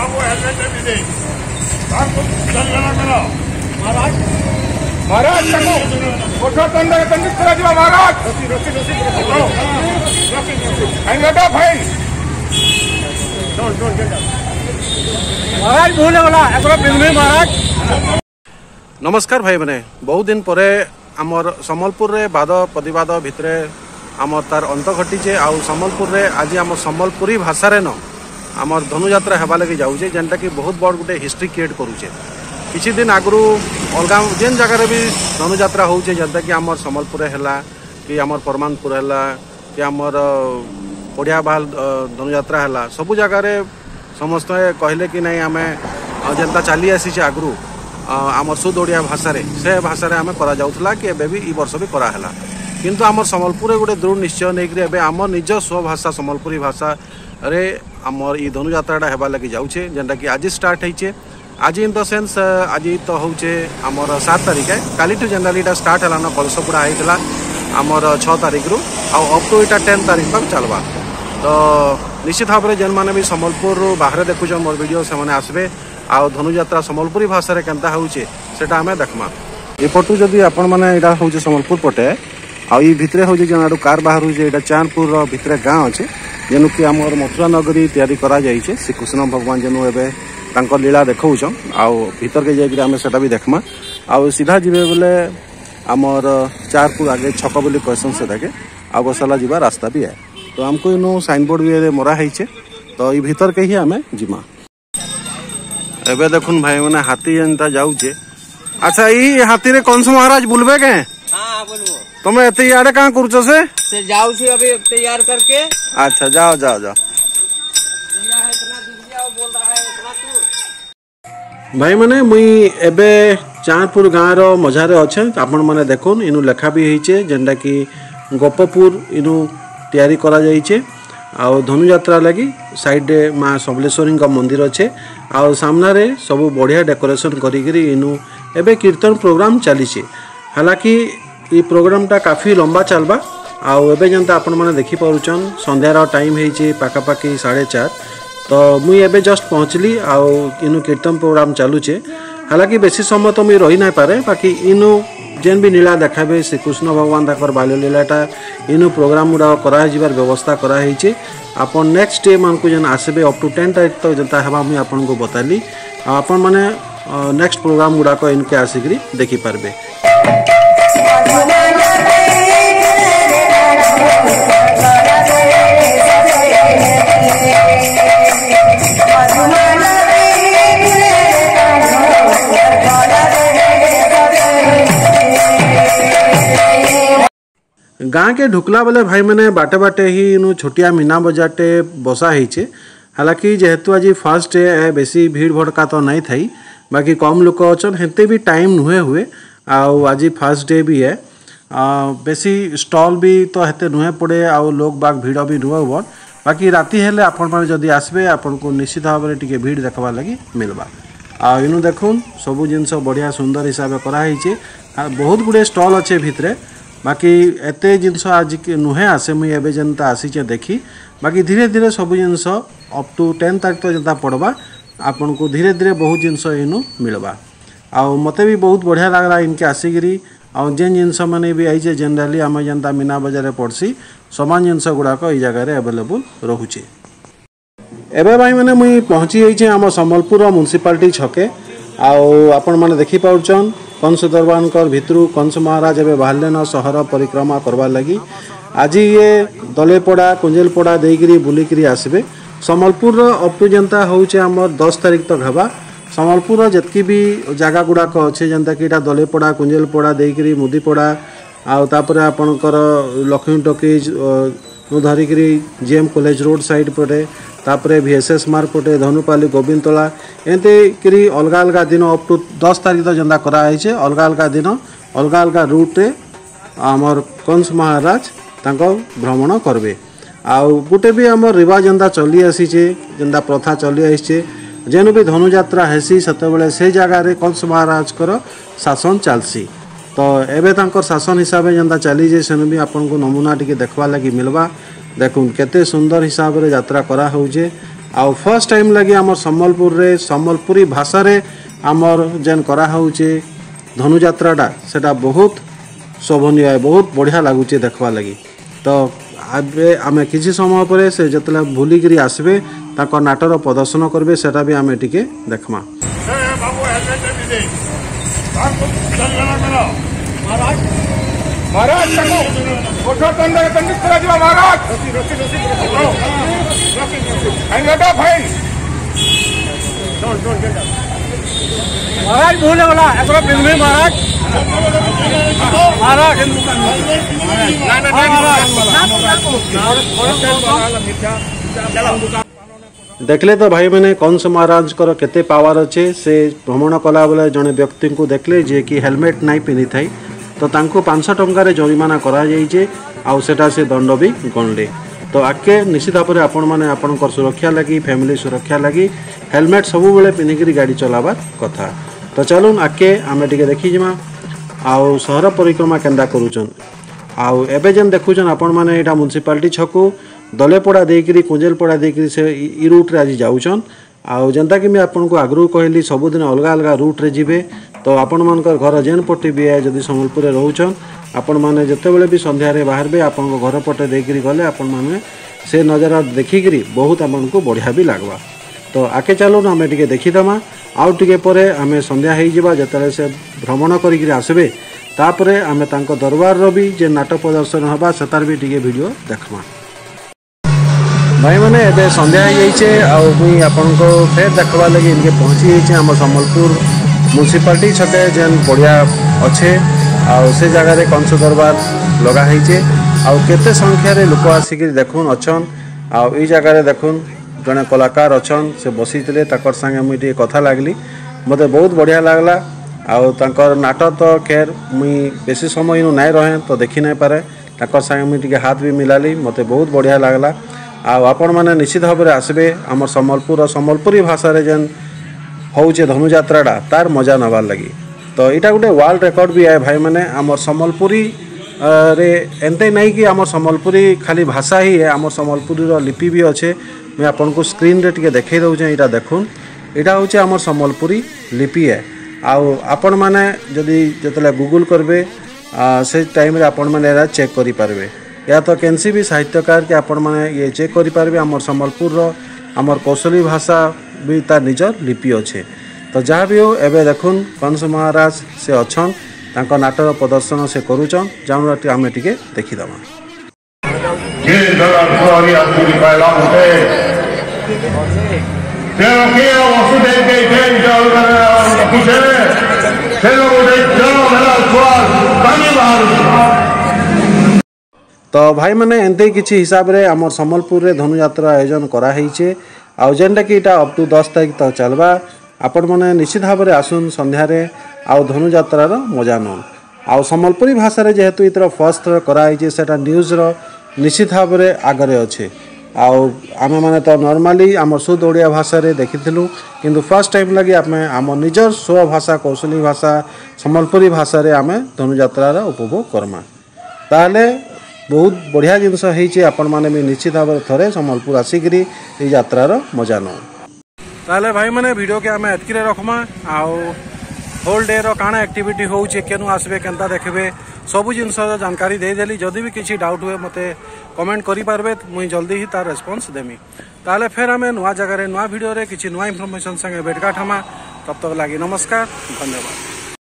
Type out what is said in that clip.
महाराज कठोर दंडित करा महाराज महाराज भूल महाराज। नमस्कार भाई मैंने बहुत दिन पर आमर सम्बलपुर रे वाद प्रतिवाद भितर आमर तार अंत घटीचे आ सम्बलपुर रे आज आम सम्बलपुरी भाषा रे न आमर धनुयात्रा हेबा लगे जाऊे जेनटा कि बहुत बड़ गोटे हिस्ट्री क्रिएट करूचे। किछि दिन आगु अलग जेन जगह भी धनुयात्रा होचे जेनटा कि आमर सम्बलपुर हैला कि आमर परमानपुर हैला कि आमर पड़ियाबाल धनुयात्रा हैला सबु जगह रे समस्त कहले कि नहीं आमे जेनता चली आसी आगु आमर शुद्ध ओडिया भाषा रे से भाषा रे आमे करा जाउथला कि एबे भी ई वर्ष भी करा हैला किंतु आमर सम्बलपुर गोटे दृढ़ निश्चय नहीं कि आमर निज स्वभाषा सम्बलपुरी भाषा रे आमर ई धनुयात्राटा हेबा लगी जाउछे जेनटा कि आज स्टार्ट होइछे। आज इन द सेन्स आज तो होचे आमर 7 तारिख है कालीठू जनरली इटा स्टार्ट हला न कलशपुड़ा होइतला आमर 6 तारिख रु आ अप टू इटा 10 तारिख तक चलबा। तो निश्चित भाव में जेन माने भी सम्बलपुर बाहर देखुछ मोर वीडियो से माने आसबे आ धनुयात्रा सम्बलपुरी भाषा रे केनता होउछे सेटा हमें देखमा। ए फोटो जदी आपण माने इटा होउछे सम्बलपुर पटे आ ई भितरे होउछे जनाडू कार बाहर होउछे इटा चांदपुर रो भितरे गांव अछि जेनु कि हमर मथुरा नगरी तैयारी करा जाइछे श्री कृष्ण भगवान जेनु एबे तांको लीला देखौछ आ भीतर के जाय हमें सेटा भी देखमा आ सीधा जिबे बोले हमर चारपुर आगे छक बोली क्वेश्चन से थाके आ बसला जिबा रास्ता भी है। तो हमको इनो साइन बोर्ड भी मरा हैछे तो ई भीतर के ही हमें जिमा। एबे देखुन भाई माने हाथी जनता जाउछे। अच्छा ई हाथी रे कौन से महाराज बुलबे के? हां बोलबो। तुम एते याडे का करूछ से जाऊ छी अभी तैयार करके। अच्छा जाओ जाओ जाओ। भाई माने मुई एबे चांदपुर गाँव रो मझारे अच्छे आपण माने देखुन इनु लेखा भी होइछे जेंडा कि गोपपुर इनु तैयारी करा जाइछे आ धनुयात्रा लगी साइड माँ सबलेश्वरी का मंदिर अच्छे आ सामना रे सब बढ़िया डेकोरेशन करी इनु एबे कीर्तन प्रोग्राम चलीछे। हालांकि ये प्रोग्रामटा काफी लंबा चलबा आउ एबे जनता आपण माने देखि पारुचन संध्यार टाइम होइछे पाखापाखि 4:30 तो मुई एबे जस्ट पहुँचली आउ इनु कीर्तन प्रोग्राम चलुचे। हालांकि बेसी समय तो मुई रही ना पारे बाकी इनु जेन भी लीला देखाबे श्री कृष्ण भगवान ताकर बाल्य लीलाटा इनु प्रोग्राम गुड़ा करा जिबार व्यवस्था करा हैछे। आपण नेक्स्ट डे मानकु जेन आसबे अप टू 10 तारिख तक जनता हेबा मुई आपण को बताली आपण माने नेक्स्ट प्रोग्राम गुड़ा को इनके आसिकरी देखि पारबे। गाँ के ढुकला बेले भाई मैंने बाटे बाटे ही इनु छोटिया मीना बजारटे बसा है। हालांकि जेहेतु आज फास्ट डे है बेसी भीड़ भड़का तो नहीं थी बाकी कम लोक अच्छन हेते भी टाइम नुहे हुए आज फास्ट डे भी है बेसी स्टॉल भी तो हेते नुहे पड़े आउ लोग बाग भीड़ भी नुहे हुआ बाकी राति हेले आपण माने जदि आसबे आपण को निश्चित भाव में टिके भीड़ देखवा लगी मिलबा। आ इनु देखुन सबु जिनस बढ़िया सुंदर हिसाब से कराई बहुत गुड़े स्टॉल अच्छे भितरे बाकी एते जिनस आज नुहे आसे मुई एबे जनता आसीचे देखी बाकी धीरे धीरे सब जिनस अप टू 10 तारिख तो जनता पड़वा आपन को धीरे धीरे बहुत जिनस इनु मिलबा। आ मते भी बहुत बढ़िया लगला इनके आसिकरी आ जेन जिनस माने भी आइजे जनरली आम जनता मीना बजार पड़सी समान जिनस गुड़ाक ई जगह रे अवेलेबल रहुचे। एबे भाई माने मुई पहुँची जाइछे आम सम्बलपुर म्युनिसिपालिटी छके आपण माने देखि पाउछन कंस दरबार भितरू कंस महाराज एवं बाहर न सहर परिक्रमा करवा लगी आज ये दलेपड़ा कुंजेलपड़ा देकरी बुलिकी आसबे। सम्बलपुर अप टू जनता होचे आमर 10 तारिख तक हवा सम्बलपुर जितकी भी जगह गुड़ाक अच्छे जनता कि दलेपड़ा कुंजेलपड़ा देकरी मुदीपड़ा आउे आपणकर लक्ष्मी टॉकीज धरिकी जीएम कॉलेज रोड साइड पटे तापरे VSS मार्ग पटे धनुपाली गोविंदतला एमती करी अलग अलग दिन अप टू 10 तारिख तक जनता कराई अलग अलग दिन अलग अलग रूट्रे आमर कंस महाराज तांको भ्रमण करबे। आउ गोटे भी आम रिवाज जनता चली आसीचे जनता प्रथा चली आसीचे जेनु भी धनुयात्रा हेसी सेतेबेले से जगह रे कंस महाराज कर शासन चलसी तो एबे तांकर शासन हिसाब से जनता चली जे सेनु भी आपन को नमूना टिके देखवा लगी मिलबा। देखुन केते सुंदर हिसाब रे यात्रा करा होउजे आउ फर्स्ट टाइम लगी आम सम्बलपुर रे सम्बलपुरी भाषा रे आमर जेन करा होचे धनुयात्राटा सेटा बहुत शोभनीय है, बहुत बढ़िया लगुचे देखवा लगी। तो आबे आमे किसी समय पर से जतला भूलिकी आसबे ताको नाटर प्रदर्शन करबे सेटा भी आमे टिके देखमा। महाराज कठोर दंडित कराଯିबा महाराज महाराज भूल गला एकरा बिल्कुल महाराज देखले तो भाई मैंने कंस महाराज कर केते पावर अच्छे से भ्रमण कला बेले जड़े व्यक्ति को देखले जे कि हेलमेट नहीं पिंधि थाई तो तांको 500 टंकार जरिमाना करा जाइए आउ सेटा से दंड भी गणले। तो आगे निश्चित भाव में आपण मैंने आपंकर सुरक्षा लगी फैमिली सुरक्षा लगी हेलमेट सबु बेले पिंधिकी गाड़ी चलाबार कथा। तो चलून आगे आम टे देखीजा आउ सहर परिक्रमा केन्दा करूचन आउ एबे जेन देखुचन आपण मैंने यहाँ म्युनिसिपालिटी छकु दलेपड़ा देकरी कुंजेलपड़ा देकरी से ई रूट रे आज जाऊचन आउ जेनता कि मैं आपको आगु कहली सबुदिन अलग अलग रूट रे जिबे। तो आपण मानकर घर जेन पट्टी भी है जदि सम्बलपुर रे रहउचन आपण माने जतेबेले भी संध्या रे बाहरबे आपण घर पटे देकरी गले आपण माने से नजारा देखिकरी बहुत आपको बढ़िया भी लगवा। तो आके चलो आम टे देखीदमा आउ टे पर आम संध्या हो जिते से भ्रमण करी आसबे तापर आम दरबार भी जे नाटक प्रदर्शन हवा सेतार भी टे वीडियो देखमा। भाई मैंने एबे संध्या हो मुई आपनको फेर देखवा लगी इनके पहुँची जाइए आम सम्बलपुर म्युनिसिपालिटी छके जेन बढ़िया अच्छे आउ से जगह रे कंस दरबार लगा है आउ केते संख्या रे लोक आसिक देखुन अच्छन आउ ई जगह रे देखुन जड़े कलाकार अच्छन से बसीते ताकर संगे मुझे कथा लगली मते बहुत बढ़िया लगला आउ तांकर नाटक तो खैर मुई बेसी समय इनु नहीं रहे तो देखी नहीं पारे ताकर संगे मुझे हाथ भी मिलाली मते बहुत बढ़िया लगला। आउ आपण मैंने निश्चित भाव में आसबे आम सम्बलपुर सम्बलपुरी भाषा रे जेन होचे धनुयात्राटा तार मजा नबार लगी। तो यहाँ गोटे वर्ल्ड रेकर्ड भी है भाई मैंने आम सम्बलपुरी रे एंते नहीं कि आम सम्बलपुरी खाली भाषा ही है आम सम्बलपुरी लिपि भी अच्छे मैं आपको स्क्रीन रे टिके देखई दउचे यहाँ देखुन यहाँ हूँ आम सम्बलपुरी लिपि है आउ आपण मैंने जदि जिते गूगल करबे से टाइम रे आपण मैंने चेक करि पारबे या तो कैंसी भी साहित्यकार के आपण मैंने ये चेक करि पारबे आमर सम्बलपुर आमर कौशली भाषा भी तार निजर लिपि अच्छे। तो जहाँ भी हो एबे देखुन कंस महाराज से अच्छन तांको नाटक प्रदर्शन से करूचन जाऊँ आम टे देखीदमा। तो भाई मैंने एंते किसी हिसाब रे आमर सम्बलपुर रे धनुयात्रा आयोजन कराई आउ जेनटा कि इटा अप टू 10 तारीख तक चलवा आपण मैंने निश्चित भाव में आसुन संध्यारे आउ धनुयात्रार मजा नौन आउ सम्बलपुरी भाषा रे जेहेतु इतर फर्स्ट कराई सेटा न्यूज रो निश्चित भाव में आगरे अच्छे आउ आम मैंने तो नॉर्मली आम शुद्ध ओडिया भाषा रे देखिथिलु किंतु फर्स्ट टाइम लगी आमे आम निजर स्व भाषा कौशली भाषा सम्बलपुरी भाषा रे आमे धनुयात्रार उपभोग करमा ताले बहुत बढ़िया जिनस होइचे आपण माने भी निश्चित भाव में थरे सम्बलपुर आसिकरी ए यात्रार मजा नौ। ताले भाई मैंने वीडियो के आम एतकी रखमा आउ होल डे रो काना एक्टिविटी होउचे केनु आसबे केनता देखबे सबु जिनस जानकारी दे देली जदि भी किसी डाउट हुए मते कमेंट करि पारबे मुई जल्दी ही तार रेस्पॉन्स देमी। ताले फेर आमे नुआ जगह रे नुआ वीडियो रे किसी नुआ इनफॉरमेशन संगे भेटघाट हमा तब तक लागी नमस्कार धन्यवाद।